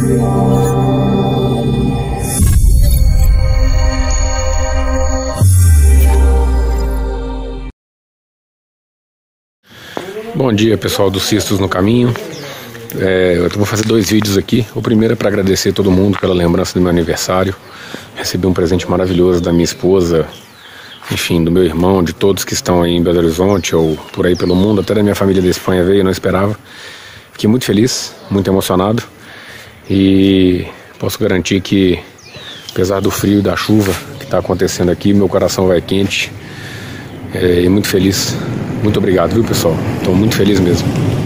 Bom dia, pessoal do Cistos no Caminho. Eu vou fazer 2 vídeos aqui. O primeiro é para agradecer a todo mundo pela lembrança do meu aniversário. Recebi um presente maravilhoso da minha esposa, enfim, do meu irmão, de todos que estão aí em Belo Horizonte ou por aí pelo mundo. Até da minha família da Espanha veio, eu não esperava. Fiquei muito feliz, muito emocionado. E posso garantir que, apesar do frio e da chuva que está acontecendo aqui, meu coração vai quente e muito feliz. Muito obrigado, viu, pessoal? Estou muito feliz mesmo.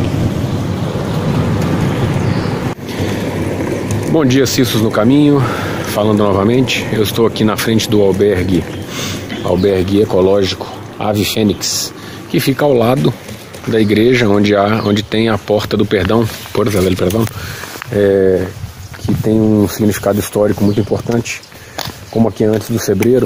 Bom dia, Cistos no Caminho. Falando novamente, eu estou aqui na frente do albergue ecológico Ave Fênix, que fica ao lado da igreja onde tem a Porta do Perdão, que tem um significado histórico muito importante. Como aqui antes do Cebreiro,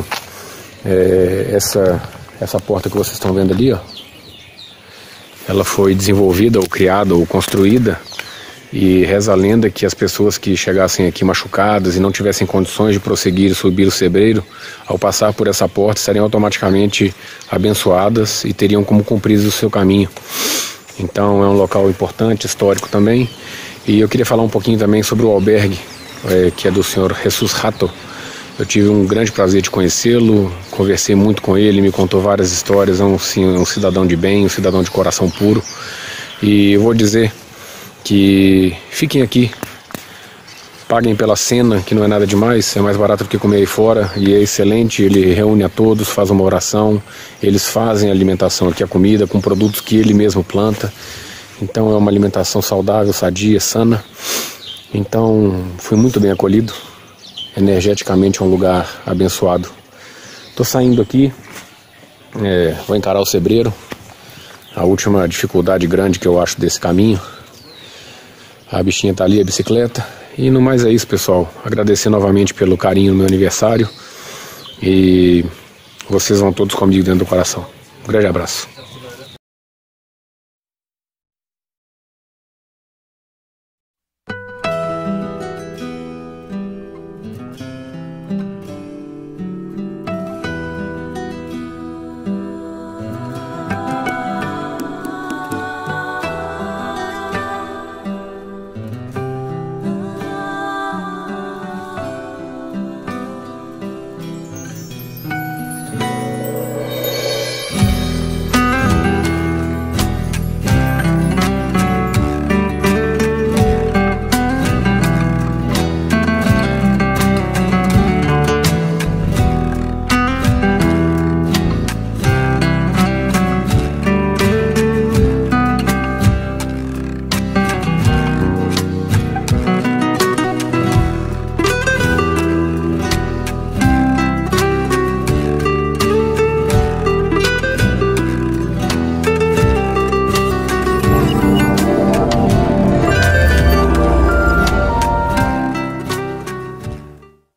essa porta que vocês estão vendo ali, ó, ela foi desenvolvida, ou criada, ou construída, e reza a lenda que as pessoas que chegassem aqui machucadas e não tivessem condições de prosseguir e subir o Cebreiro, ao passar por essa porta, estariam automaticamente abençoadas e teriam como cumprir o seu caminho. Então é um local importante, histórico também. E eu queria falar um pouquinho também sobre o albergue, que é do senhor Jesus Rato. Eu tive um grande prazer de conhecê-lo, conversei muito com ele, me contou várias histórias. É um cidadão de bem, um cidadão de coração puro. E eu vou dizer que fiquem aqui, paguem pela cena, que não é nada demais, é mais barato do que comer aí fora, e é excelente. Ele reúne a todos, faz uma oração, eles fazem a alimentação aqui, a comida, com produtos que ele mesmo planta. Então é uma alimentação saudável, sadia, sana. Então fui muito bem acolhido. Energeticamente é um lugar abençoado. Estou saindo aqui, vou encarar o Cebreiro, a última dificuldade grande que eu acho desse caminho. A bichinha está ali, a bicicleta. E no mais é isso, pessoal. Agradecer novamente pelo carinho no meu aniversário. E vocês vão todos comigo dentro do coração. Um grande abraço.